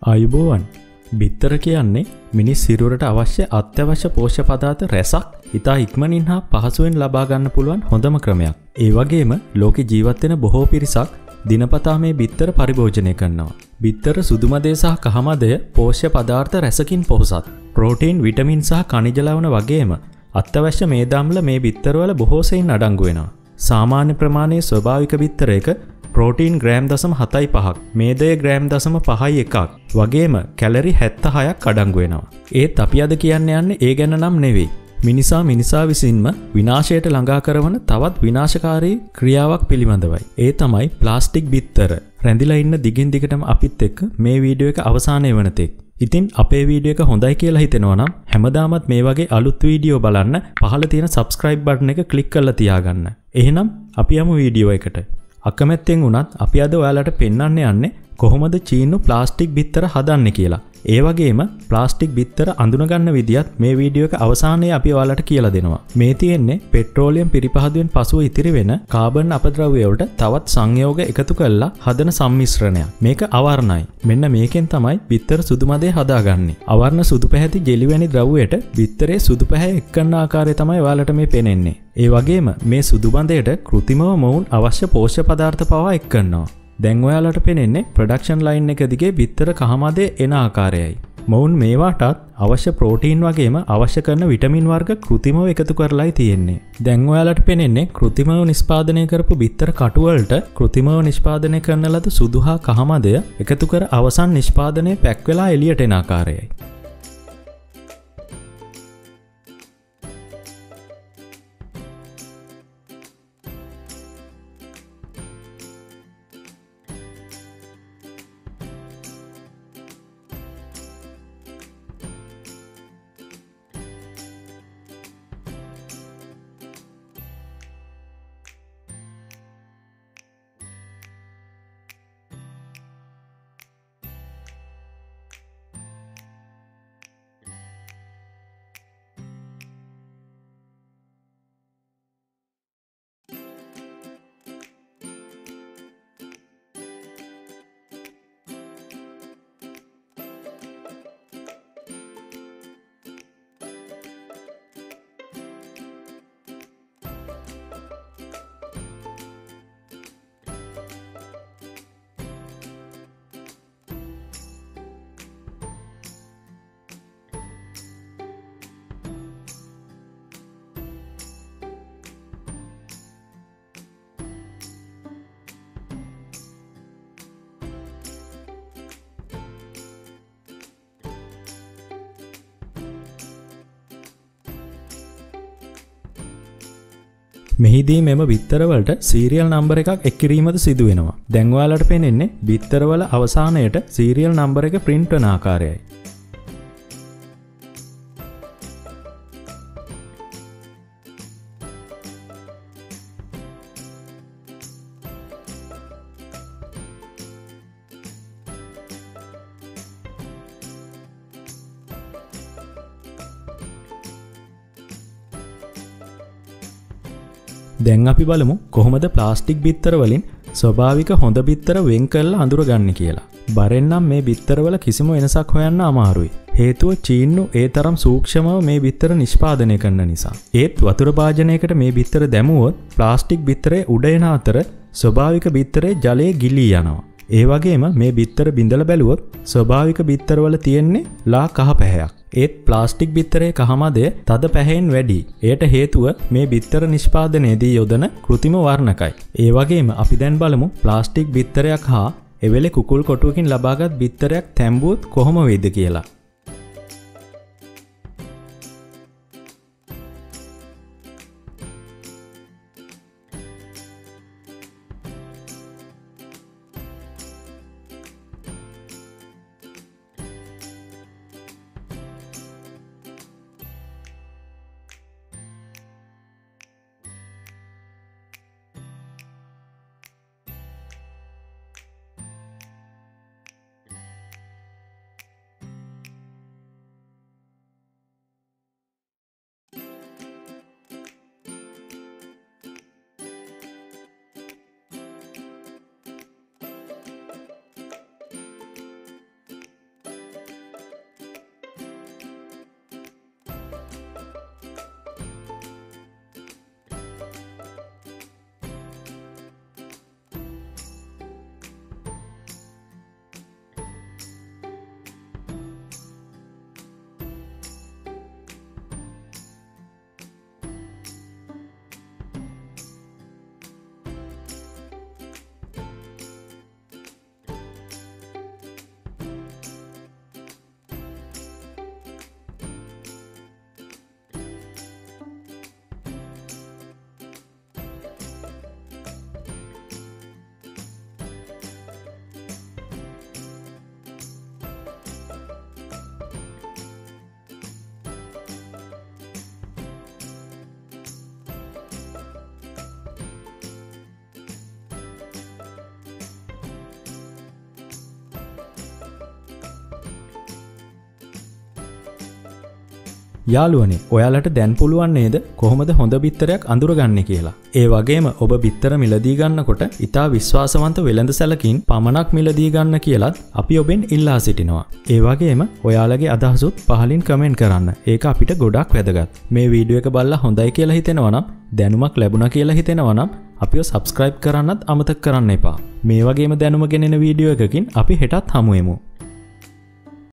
ආයුබෝවන්. බිත්තර කියන්නේ මිනිස් සිරුරට අවශ්‍ය අත්‍යවශ්‍ය පෝෂ්‍ය පදාර්ථ රැසක් ඉතා ඉක්මනින් හා පහසුවෙන් ලබා ගන්න පුළුවන් හොඳම ක්‍රමයක්. ඒ වගේම ලෝකේ ජීවත් වෙන බොහෝ පිරිසක් දිනපතා මේ බිත්තර පරිභෝජනය කරනවා. බිත්තර සුදුමදේ සහ කහමදය පෝෂ්‍ය පදාර්ථ රැසකින් පොහොසත්. ප්‍රෝටීන්, විටමින් සහ ಖನಿජ ලවණ වගේම අත්‍යවශ්‍ය මේදාම්ල මේ බිත්තරවල බොහෝ සෙයින් අඩංගු වෙනවා. සාමාන්‍ය ප්‍රමාණයේ ස්වභාවික බිත්තරයක ප්‍රෝටීන් ග්‍රෑම් 0.75ක්, මේදය ග්‍රෑම් 0.51ක් වගේම කැලරි 76ක් අඩංගු වෙනවා. ඒත් අපි අද කියන්න යන්නේ ඒ ගැන නම් නෙවෙයි. මිනිසා විසින්ම විනාශයට ළඟා කරන තවත් විනාශකාරී ක්‍රියාවක් පිළිබඳවයි. ඒ තමයි ප්ලාස්ටික් බිත්තර. රැඳිලා ඉන්න දිගින් දිගටම අපිත් එක්ක මේ වීඩියෝ එක අවසානයේ වෙනතෙක්. ඉතින් අපේ වීඩියෝ එක හොඳයි කියලා හිතෙනවා නම් හැමදාමත් මේ වගේ අලුත් වීඩියෝ බලන්න පහළ තියෙන subscribe button එක click කරලා තියාගන්න. එහෙනම් අපි යමු වීඩියෝ එකට. අකමැත්තෙන් වුණත් අපි අද ඔයාලට පෙන්වන්න යන්නේ කොහොමද චීනු ප්ලාස්ටික් බිත්තර හදන්නේ කියලා. ඒ වගේම ප්ලාස්ටික් බිත්තර අඳුනගන්න විදියත් මේ වීඩියෝ එක අවසානයේ අපි ඔයාලට කියලා දෙනවා. මේ තියෙන්නේ පෙට්‍රෝලියම් පිරිපහදුවෙන් පසුව ඉතිරි වෙන කාබන් අපද්‍රව්‍ය වලට තවත් සංයෝග එකතු කරලා හදන සම්මිශ්‍රණයක්. මේක අවර්ණයි. මෙන්න මේකෙන් තමයි බිත්තර සුදු මදේ හදාගන්නේ. අවර්ණ සුදු පැහැති ජෙලි වැනි ද්‍රව්‍යයට බිත්තරේ සුදු පැහැ එක්කන ආකාරය තමයි ඔයාලට මේ පේන්නේ. ඒ වගේම මේ සුදු බඳේට කෘත්‍රිමව මොවුන් අවශ්‍ය පෝෂ්‍ය පදාර්ථ පවා එක්කනවා. දැන් ඔයාලට පේන්නේ ප්‍රොඩක්ෂන් ලයින් එක දිගේ බිත්තර කහමදේ එන ආකාරයයි. මොවුන් මේවාටත් අවශ්‍ය ප්‍රෝටීන් වගේම අවශ්‍ය කරන විටමින් වර්ග කෘත්‍රිමව එකතු කරලායි තියෙන්නේ. දැන් ඔයාලට පේන්නේ කෘත්‍රිමව නිෂ්පාදනය කරපු බිත්තර කටු වලට කෘත්‍රිමව නිෂ්පාදනය කරන ලද සුදු හා කහමදය එකතු කර අවසන් නිෂ්පාදනයේ පැක් වෙලා එළියට එන ආකාරයයි. මෙහිදී මෙම බිත්තරවලට සීරියල් නම්බර එකක් එක් කිරීමද සිදු වෙනවා. දැන් ඔයාලට පේන්නේ බිත්තරවල අවසානයේට සීරියල් නම්බර එක print වෙන ආකාරයයි. දැන් අපි බලමු කොහොමද ප්ලාස්ටික් බිත්තර වලින් ස්වභාවික හොඳ බිත්තර වෙන් කරලා අඳුරගන්නේ කියලා. බරෙන් නම් මේ බිත්තරවල කිසිම වෙනසක් හොයන්න අමාරුයි. හේතුව චීන්නු ඒ තරම් සූක්ෂමව මේ බිත්තර නිෂ්පාදනය කරන නිසා. ඒත් වතුර භාජනයකට මේ බිත්තර දැමුවොත් ප්ලාස්ටික් බිත්තරේ උඩ එන අතර ස්වභාවික බිත්තරේ ජලය ගිලී යනවා. ඒ වගේම මේ බිත්තර බිඳලා බැලුවොත් ස්වභාවික බිත්තරවල තියෙන්නේ ලා කහ පැහැයක්. ඒත් ප්ලාස්ටික් බිත්තරේ කහමදය තද පැහැයෙන් වැඩි. එයට හේතුව මේ බිත්තර නිෂ්පාදනයේදී යොදන කෘත්‍රිම වර්ණකයි. ඒ වගේම අපි දැන් බලමු ප්ලාස්ටික් බිත්තරයක් හා එවෙලේ කුකුල් කොටුවකින් ලබාගත් බිත්තරයක් තැඹුවොත් කොහොම වෙයිද කියලා. යාළුවනේ ඔයාලට දැන් පුළුවන් නේද කොහොමද හොඳ බිත්තරයක් අඳුරගන්නේ කියලා. ඒ වගේම ඔබ බිත්තර මිලදී ගන්නකොට ඉතා විශ්වාසවන්ත වෙළඳ සැලකින් පමණක් මිලදී ගන්න කියලත් අපි ඔබෙන් ඉල්ලා සිටිනවා. ඒ වගේම ඔයාලගේ අදහසුත් පහලින් කමෙන්ට් කරන්න. ඒක අපිට ගොඩක් වැදගත්. මේ වීඩියෝ එක බලලා හොඳයි කියලා හිතෙනවා නම් දැනුමක් ලැබුණා කියලා හිතෙනවා නම් අපිව subscribe කරන්නත් අමතක කරන්න එපා. මේ වගේම දැනුම ගෙනෙන වීඩියෝ එකකින් අපි හෙටත් හමු වෙමු.